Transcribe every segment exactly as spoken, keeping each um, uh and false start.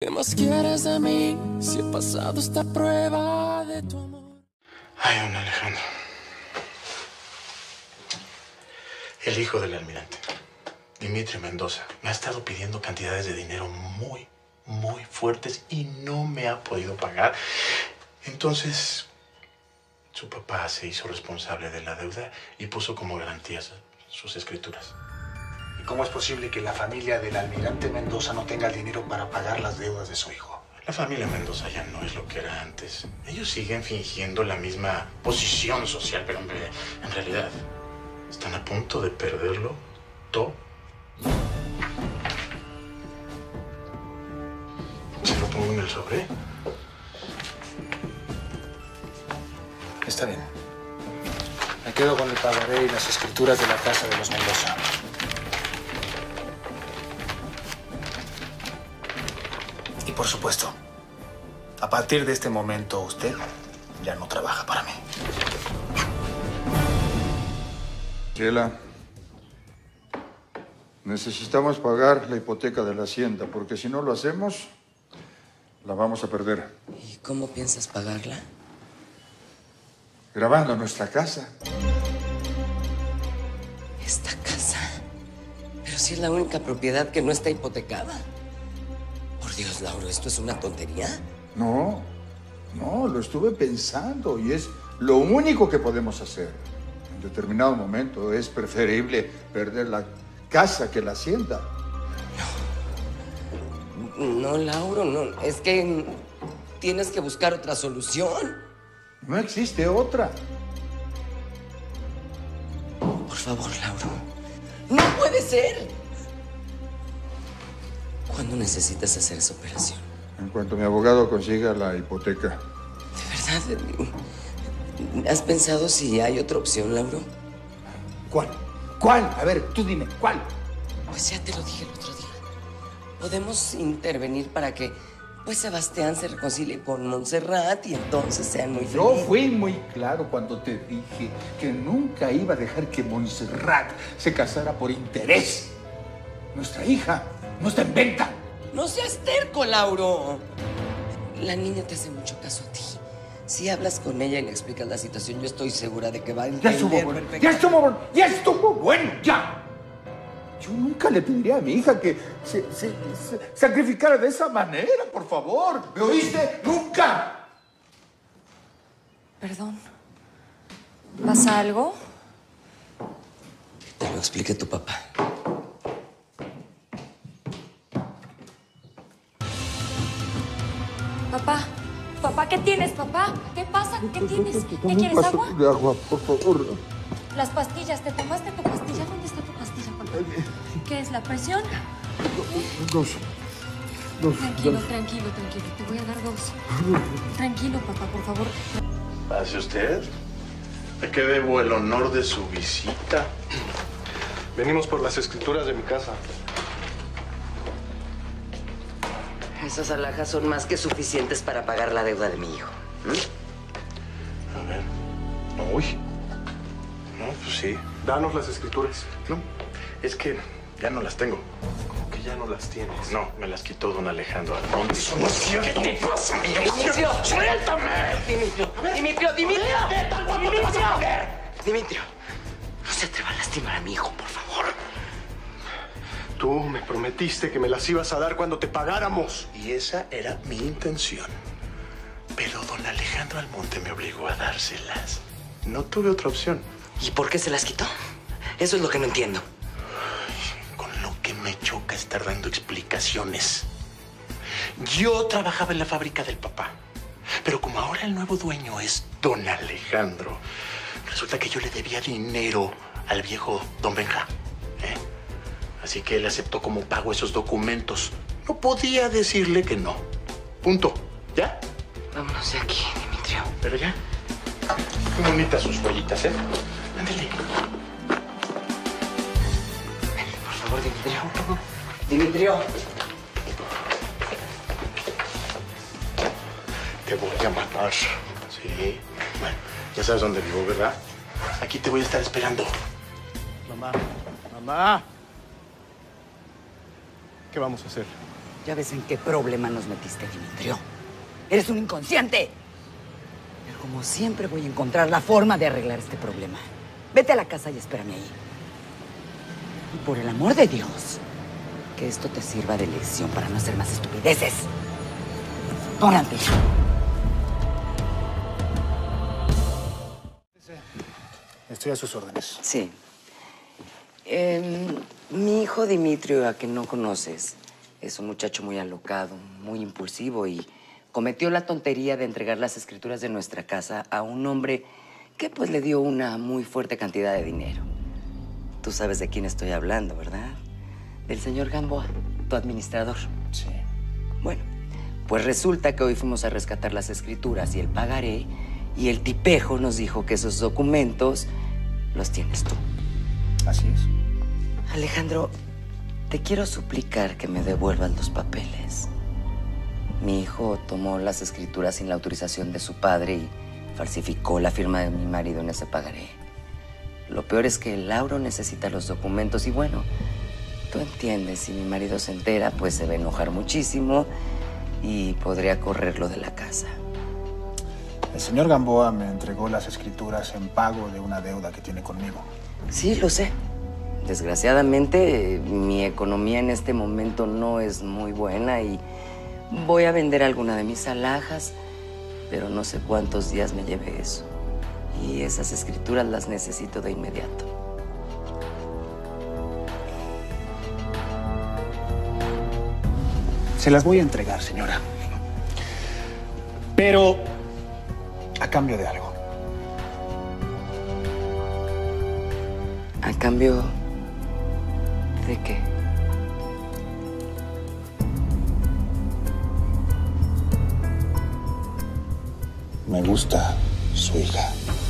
¿Qué más quieres de mí si he pasado esta prueba de tu amor? Ay, don Alejandro. El hijo del almirante, Dimitri Mendoza, me ha estado pidiendo cantidades de dinero muy, muy fuertes y no me ha podido pagar. Entonces, su papá se hizo responsable de la deuda y puso como garantías sus escrituras. ¿Y cómo es posible que la familia del almirante Mendoza no tenga el dinero para pagar las deudas de su hijo? La familia Mendoza ya no es lo que era antes. Ellos siguen fingiendo la misma posición social, pero en, en realidad están a punto de perderlo todo. ¿Se lo pongo en el sobre? Está bien. Me quedo con el pagaré y las escrituras de la casa de los Mendoza. Y por supuesto, a partir de este momento usted ya no trabaja para mí. Chela, necesitamos pagar la hipoteca de la hacienda, porque si no lo hacemos, la vamos a perder. ¿Y cómo piensas pagarla? Grabando nuestra casa. ¿Esta casa? Pero si es la única propiedad que no está hipotecada. Por Dios, Lauro, ¿esto es una tontería? No, no, lo estuve pensando y es lo único que podemos hacer. En determinado momento es preferible perder la casa que la hacienda. No, no, Lauro, no. Es que tienes que buscar otra solución. No existe otra. Por favor, Lauro. ¡No puede ser! ¿Cuándo necesitas hacer esa operación? En cuanto mi abogado consiga la hipoteca. ¿De verdad? ¿Has pensado si hay otra opción, Lauro? ¿Cuál? ¿Cuál? A ver, tú dime, ¿cuál? Pues ya te lo dije el otro día. Podemos intervenir para que, pues, Sebastián se reconcilie con Montserrat y entonces sean muy felices. Yo fui muy claro cuando te dije que nunca iba a dejar que Montserrat se casara por interés. Nuestra hija no está en venta. No seas terco, Lauro. La niña te hace mucho caso a ti. Si hablas con ella y le explicas la situación, yo estoy segura de que va a entender. Ya estuvo bueno, ya estuvo bueno, ya estuvo bueno, ya. Yo nunca le pediría a mi hija que se, se, se sacrificara de esa manera, por favor. ¿Me oíste? ¡Nunca! Perdón. ¿Pasa algo? Te lo explique tu papá. Papá, papá, ¿qué tienes, papá? ¿Qué pasa? ¿Qué tienes? ¿Qué quieres, Un agua? vaso de agua, por favor. Las pastillas, ¿te tomaste tu pastilla? ¿Dónde está tu pastilla, papá? ¿Qué es, la presión? Dos. Dos. Tranquilo, dos. tranquilo, tranquilo. Te voy a dar dos. Tranquilo, papá, por favor. ¿Pase usted? Me que debo el honor de su visita. Venimos por las escrituras de mi casa. Esas alhajas son más que suficientes para pagar la deuda de mi hijo. ¿Mm? A ver. Uy. No, pues sí. Danos las escrituras. No, es que ya no las tengo. ¿Cómo que ya no las tienes? No, me las quitó don Alejandro Almonte. Eso no es cierto. ¿Qué te pasa, mi ¡Dimitrio! ¡Suéltame! ¡Dimitrio! ¡Dimitrio! ¡Dimitrio! ¡Dimitrio! ¡Dimitrio! No se atreva a lastimar a mi hijo, por favor. Tú me prometiste que me las ibas a dar cuando te pagáramos. Y esa era mi intención. Pero don Alejandro Almonte me obligó a dárselas. No tuve otra opción. ¿Y por qué se las quitó? Eso es lo que no entiendo. Ay, con lo que me choca estar dando explicaciones. Yo trabajaba en la fábrica del papá. Pero como ahora el nuevo dueño es don Alejandro, resulta que yo le debía dinero al viejo don Benja. ¿eh? Así que él aceptó como pago esos documentos. No podía decirle que no. Punto. ¿Ya? Vámonos de aquí, Dimitrio. Pero ya. Qué bonitas sus huellitas, ¿eh? Ándale. Por favor, Dimitrio. Dimitrio. Te voy a matar. Sí. Bueno, ya sabes dónde vivo, ¿verdad? Aquí te voy a estar esperando. Mamá, mamá. ¿Qué vamos a hacer? Ya ves en qué problema nos metiste, Dimitrio. Eres un inconsciente. Pero como siempre voy a encontrar la forma de arreglar este problema. Vete a la casa y espérame ahí. Y por el amor de Dios, que esto te sirva de lección para no hacer más estupideces. Órale. Estoy a sus órdenes. Sí. Eh, mi hijo Dimitrio, a quien no conoces, es un muchacho muy alocado, muy impulsivo y cometió la tontería de entregar las escrituras de nuestra casa a un hombre que pues le dio una muy fuerte cantidad de dinero. Tú sabes de quién estoy hablando, ¿verdad? Del señor Gamboa, tu administrador. Sí. Bueno, pues resulta que hoy fuimos a rescatar las escrituras y el pagaré, y el tipejo nos dijo que esos documentos los tienes tú. Así es. Alejandro, te quiero suplicar que me devuelvas los papeles. Mi hijo tomó las escrituras sin la autorización de su padre y falsificó la firma de mi marido en ese pagaré. Lo peor es que Lauro necesita los documentos y bueno, tú entiendes, si mi marido se entera, pues se va a enojar muchísimo y podría correrlo de la casa. El señor Gamboa me entregó las escrituras en pago de una deuda que tiene conmigo. Sí, lo sé. Desgraciadamente, mi economía en este momento no es muy buena y voy a vender alguna de mis alhajas, pero no sé cuántos días me lleve eso. Y esas escrituras las necesito de inmediato. Se las voy a entregar, señora. Pero a cambio de algo. ¿A cambio de qué? Me gusta su hija.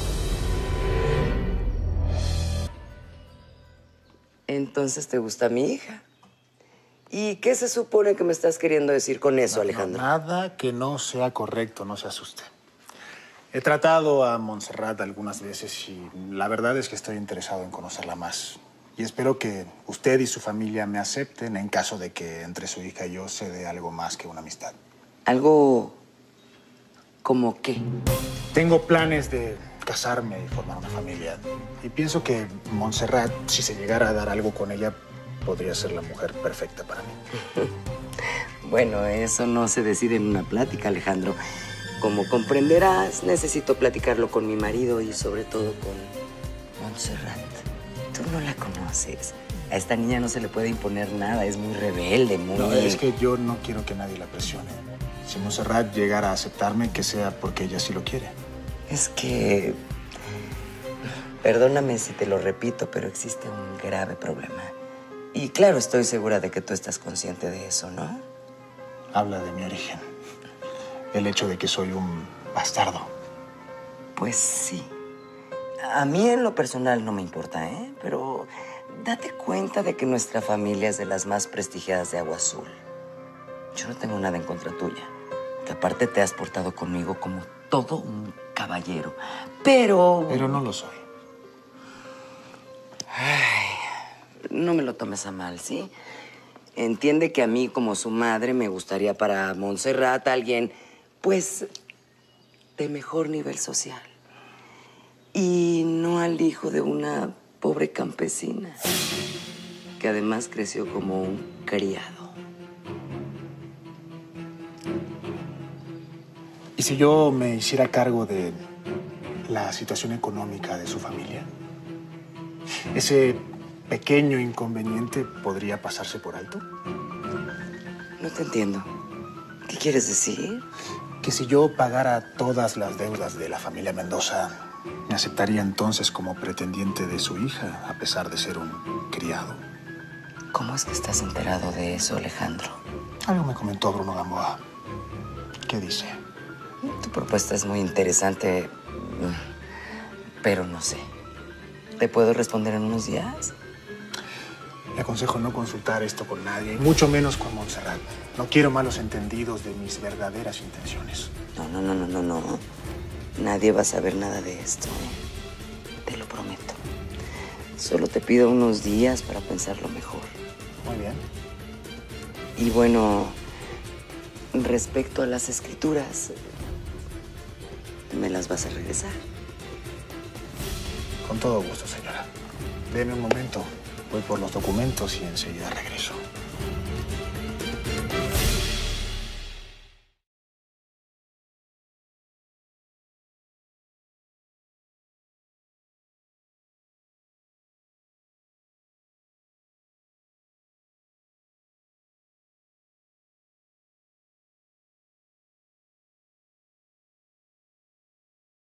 Entonces, ¿te gusta mi hija? ¿Y qué se supone que me estás queriendo decir con eso, No, Alejandro? no, nada que no sea correcto, no se asuste. He tratado a Montserrat algunas veces y la verdad es que estoy interesado en conocerla más. Y espero que usted y su familia me acepten en caso de que entre su hija y yo se dé algo más que una amistad. ¿Algo como qué? Tengo planes de casarme y formar una familia. Y pienso que Montserrat, si se llegara a dar algo con ella, podría ser la mujer perfecta para mí. Bueno, eso no se decide en una plática, Alejandro. Como comprenderás, necesito platicarlo con mi marido y sobre todo con Montserrat. Tú no la conoces. A esta niña no se le puede imponer nada, es muy rebelde, muy... No, es que yo no quiero que nadie la presione. Si Montserrat llegara a aceptarme, que sea porque ella sí lo quiere. Es que... Perdóname si te lo repito, pero existe un grave problema. Y claro, estoy segura de que tú estás consciente de eso, ¿no? Habla de mi origen. El hecho de que soy un bastardo. Pues sí. A mí en lo personal no me importa, ¿eh? Pero date cuenta de que nuestra familia es de las más prestigiadas de Agua Azul. Yo no tengo nada en contra tuya. Que aparte te has portado conmigo como todo un caballero. Pero... Pero no lo soy. Ay, no me lo tomes a mal, ¿sí? Entiende que a mí, como su madre, me gustaría para Montserrat alguien, pues, de mejor nivel social. Y no al hijo de una pobre campesina, que además creció como un criado. ¿Y si yo me hiciera cargo de la situación económica de su familia? ¿Ese pequeño inconveniente podría pasarse por alto? No te entiendo. ¿Qué quieres decir? Que si yo pagara todas las deudas de la familia Mendoza, me aceptaría entonces como pretendiente de su hija, a pesar de ser un criado. ¿Cómo es que estás enterado de eso, Alejandro? Algo me comentó Bruno Gamboa. ¿Qué dice? Tu propuesta es muy interesante, pero no sé. ¿Te puedo responder en unos días? Le aconsejo no consultar esto con nadie, y mucho menos con Montserrat. No quiero malos entendidos de mis verdaderas intenciones. No, no, no, no, no, no. Nadie va a saber nada de esto, ¿eh? Te lo prometo. Solo te pido unos días para pensarlo mejor. Muy bien. Y bueno, respecto a las escrituras, ¿me las vas a regresar? Con todo gusto, señora. Deme un momento. Voy por los documentos y enseguida regreso.